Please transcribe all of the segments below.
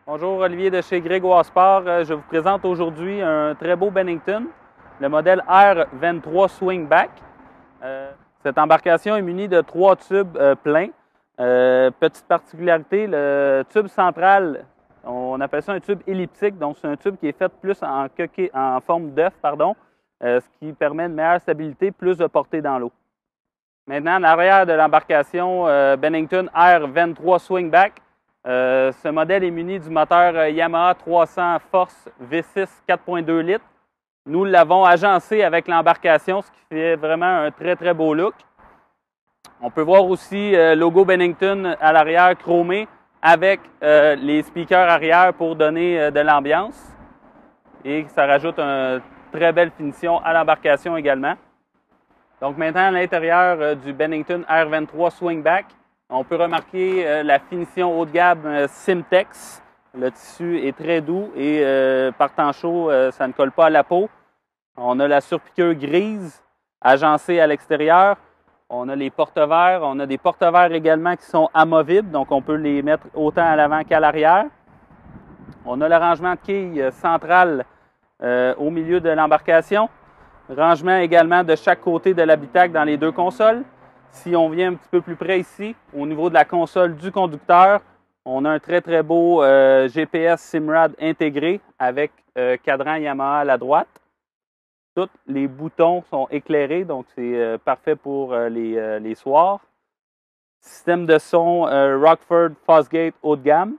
Bonjour, Olivier de chez Grégoire Sport. Je vous présente aujourd'hui un très beau Bennington, le modèle R23 Swingback. Cette embarcation est munie de 3 tubes pleins. Petite particularité, le tube central, on appelle ça un tube elliptique, donc c'est un tube qui est fait plus en forme d'œuf, ce qui permet une meilleure stabilité, plus de portée dans l'eau. Maintenant, à l'arrière de l'embarcation Bennington R23 Swingback, ce modèle est muni du moteur Yamaha 300 Force V6 4.2 litres. Nous l'avons agencé avec l'embarcation, ce qui fait vraiment un très beau look. On peut voir aussi le logo Bennington à l'arrière chromé avec les speakers arrière pour donner de l'ambiance. Et ça rajoute une très belle finition à l'embarcation également. Donc maintenant, à l'intérieur du Bennington R23 Swingback, on peut remarquer la finition haut de gamme Simtex. Le tissu est très doux et par temps chaud, ça ne colle pas à la peau. On a la surpiqûre grise agencée à l'extérieur. On a les porte-verres. On a des porte-verres également qui sont amovibles, donc on peut les mettre autant à l'avant qu'à l'arrière. On a le rangement de quilles central au milieu de l'embarcation. Rangement également de chaque côté de l'habitacle dans les deux consoles. Si on vient un petit peu plus près ici, au niveau de la console du conducteur, on a un très beau GPS Simrad intégré avec cadran Yamaha à la droite. Tous les boutons sont éclairés, donc c'est parfait pour les soirs. Système de son Rockford Fosgate haut de gamme.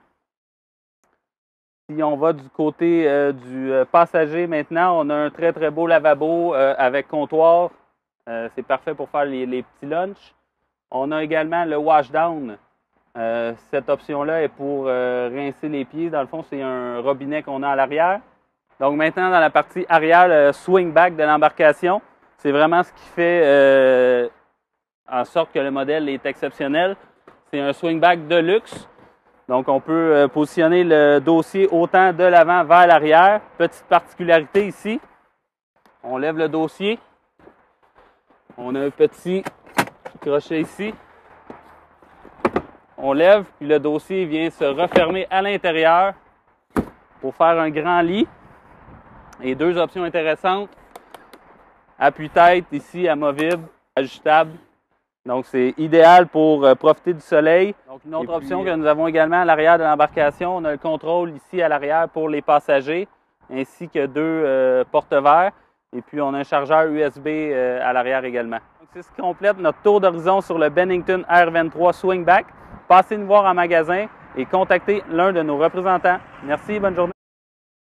Si on va du côté du passager maintenant, on a un très beau lavabo avec comptoir. C'est parfait pour faire les petits lunchs. On a également le washdown. Cette option-là est pour rincer les pieds. Dans le fond, c'est un robinet qu'on a à l'arrière. Donc maintenant, dans la partie arrière, le swingback de l'embarcation, c'est vraiment ce qui fait en sorte que le modèle est exceptionnel. C'est un swingback de luxe. Donc on peut positionner le dossier autant de l'avant vers l'arrière. Petite particularité ici, on lève le dossier. On a un petit crochet ici. On lève, puis le dossier vient se refermer à l'intérieur pour faire un grand lit. Et deux options intéressantes. Appuie-tête ici, amovible, ajustable. Donc c'est idéal pour profiter du soleil. Donc une autre option que nous avons également à l'arrière de l'embarcation, on a le contrôle ici à l'arrière pour les passagers, ainsi que deux porte-verres. Et puis, on a un chargeur USB à l'arrière également. C'est ce qui complète notre tour d'horizon sur le Bennington R23 Swingback. Passez nous voir en magasin et contactez l'un de nos représentants. Merci, bonne journée.